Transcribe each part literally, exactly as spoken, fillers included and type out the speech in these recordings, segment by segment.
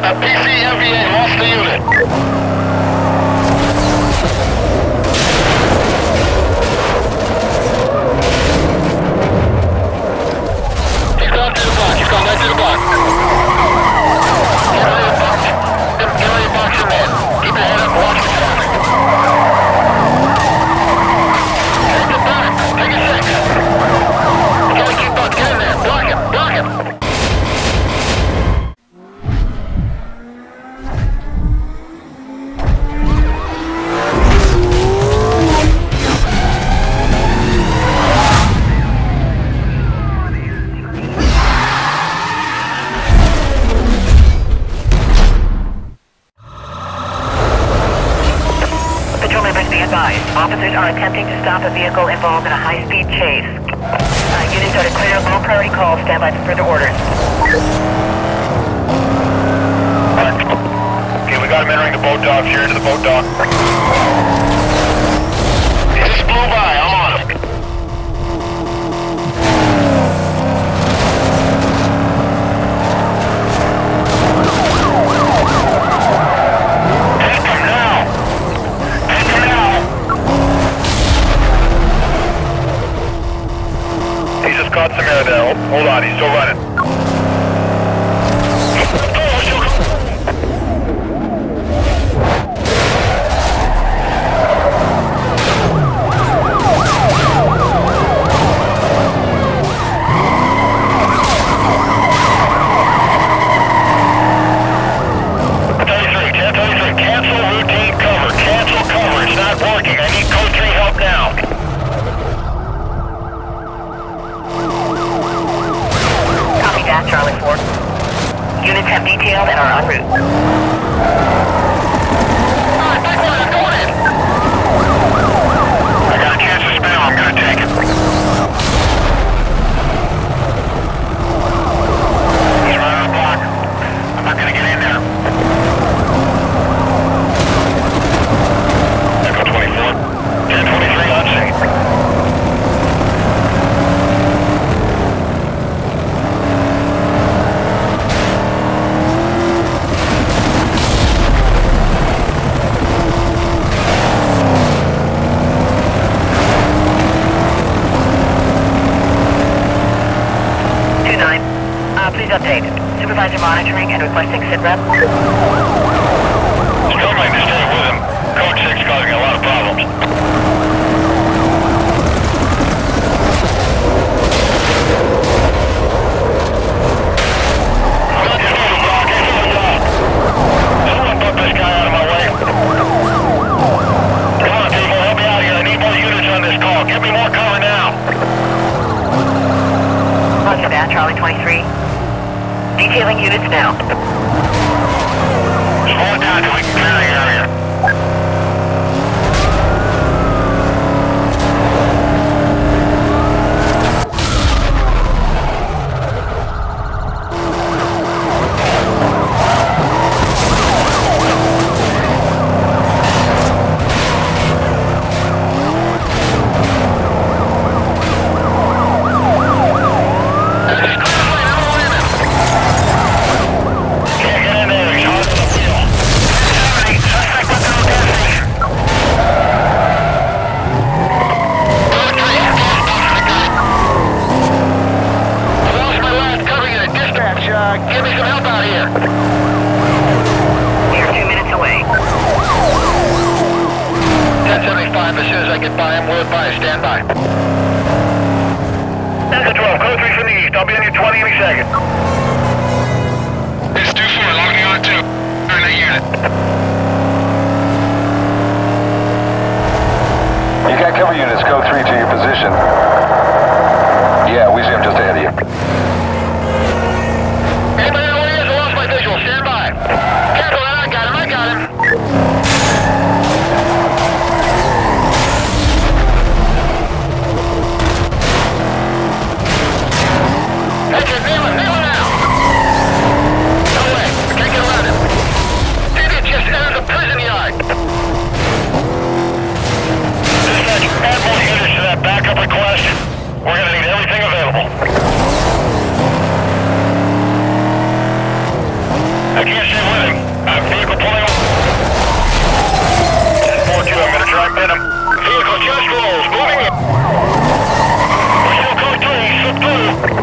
P C M V A lost the unit. He's gone through the block. He's gone right through the block. Get ready to box. Get ready to box him in. Keep your head up and watch the traffic. Take it back. Take it six. You gotta keep up. Get in there. Block him. Block him. Officers are attempting to stop a vehicle involved in a high-speed chase. Uh, units are to clear low priority calls. Stand by for further orders. Okay, we got him entering the boat dock. Here into the boat dock. He just blew by. I'm on him. Take him now. Take him now. He just caught some air there. Hold on, he's still running. thirty-three, ten thirty-three, cancel routine cover. Cancel cover. It's not working. I need code three help now. Copy that, Charlie four. Units have detailed and are en route. Alright, take one. I'm going in. I got a chance to spam. I'm gonna take it. He's right on the block. I'm not gonna get in there. Echo twenty-four. ten twenty-three on scene. two nine. Uh, please update. Supervisor monitoring and requesting sitrep. Struggling to stay with him. Code six causing a lot of problems. He's on the block. He's on the block. Someone put this guy out of my way. Come on, people. Help me out here. I need more units on this call. Give me more cover now. Roger that, Charlie twenty-three. Detailing units now. Slow it down till we can clear the area. Can't get in there. He's on the wheel. Suspect with no gas station. I lost my last covering in a dispatch. Uh, give me some help out here. We are two minutes away. ten seventy-five, as soon as I get by him, we'll advise. Stand by. Delta twelve, code three from the east. I'll be on your twenty any second. It's two four, logging on two. Turn the unit. You got cover units, go three to your position. Yeah, we see him just ahead of you. Anybody know where he is? I lost my visual. Stand by. Careful, I got him. I got him. Hey, kid, nail him. Nail him now. No way. I can't get around him. Idiot just entered the prison yard. Dispatch, add more units to that backup request. We're gonna need everything available. stay with him. Uh, vehicle pulling up. ten four two, I'm gonna try and pin him. Vehicle just rolls, moving in. We still code three, slip through.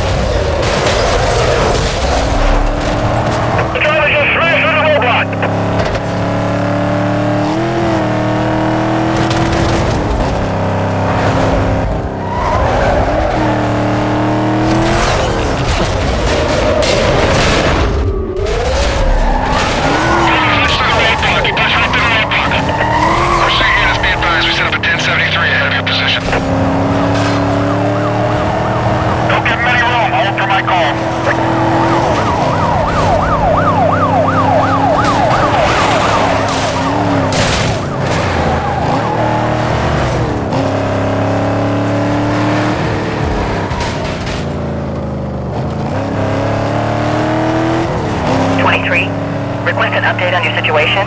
The driver just smashed into the roadblock. twenty-three. Request an update on your situation.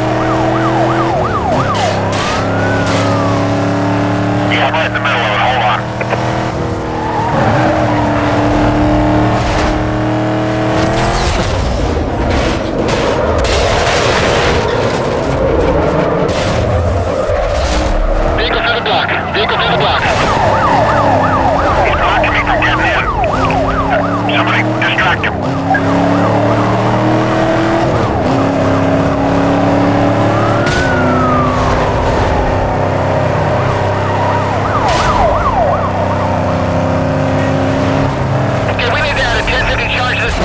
Yeah, I'm right in the middle of it. Hold on. Vehicle through the block. Vehicle through the block. He's blocking me from getting in. Somebody distract him. Okay, we need to add a ten fifty charge this.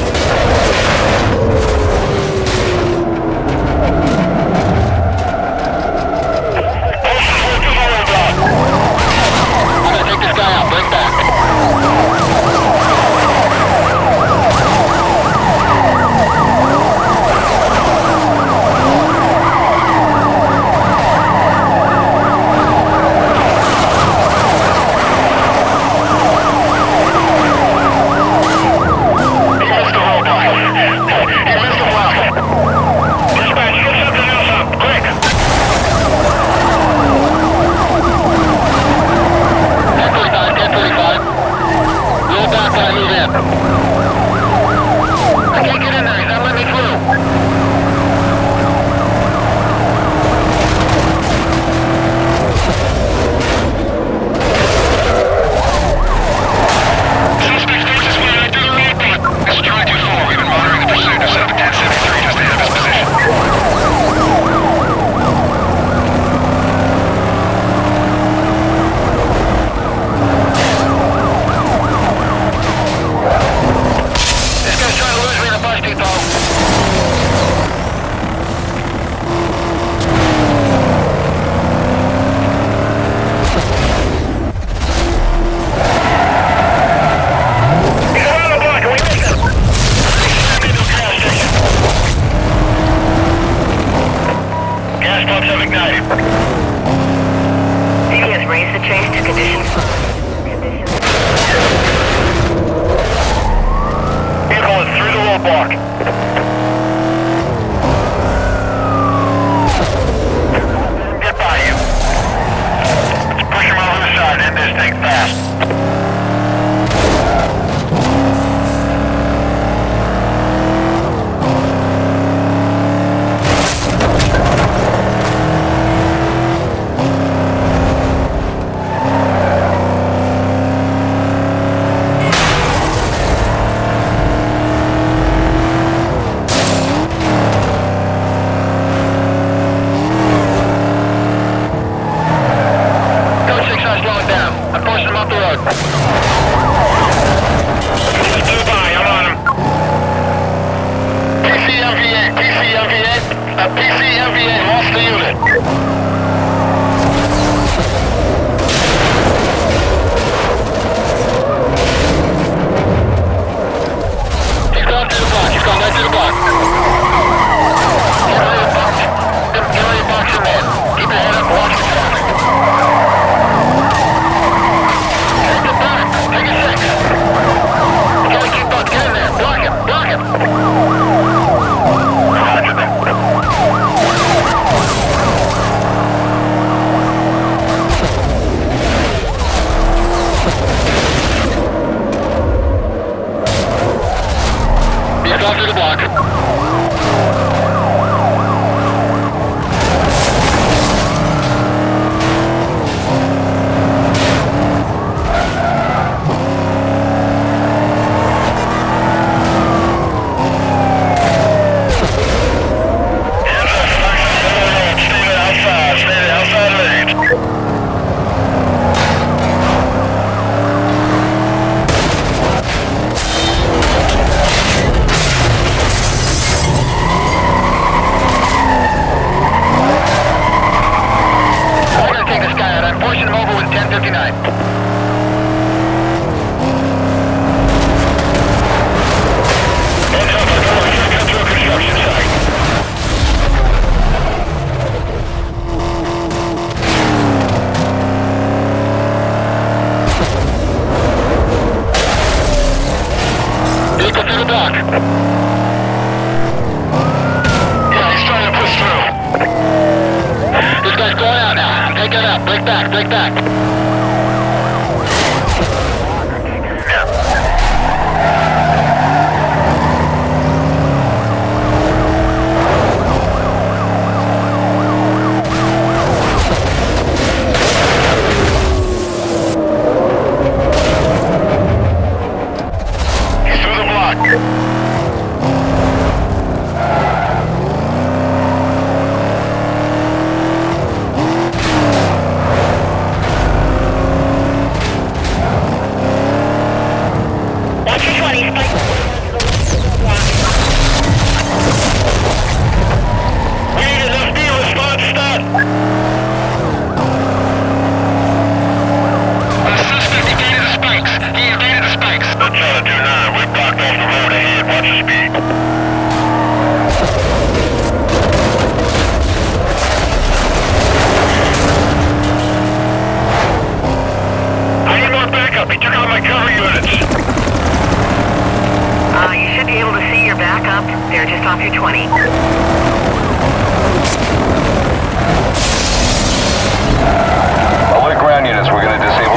I'm gonna take this guy out. Bring back. He missed the roadblock. He missed the block. Dispatch, get something else up, quick. ten forty-five, ten forty-five. Roll back when I move in. I can't get in there. He's not letting me through. Suspect stages when I do the roadblock. This is Charlie two four. We've been monitoring the pursuit of set up a ten seventy-three just ahead of his position. This guy's trying to lose me in a bus depot. He's around the block and we missed him. Send me to a gas station. Gas pumps have ignited. He has raised the chase to condition five. Condition Vehicle is through the roadblock. Get by you. Let's push him over the side and end this thing fast. Code six on slowing down. I'm pushing him off the road. He's too by. I'm on him. P C M V A. P C M V A. Uh, P C M V A lost the unit. He's gone through the block. He's gone right through the block. Get ready to box. Get ready to box him in. Keep your head up. Watch the traffic. Take it back. Take it six. You gotta keep up. Get in there. Block him. Block him. Roger that. He's gone through the block. Vehicle through the dock. He's going out now. I'm taking it out. Break back, break back. He's through the block. They're just off your twenty. Alert ground units, we're going to disable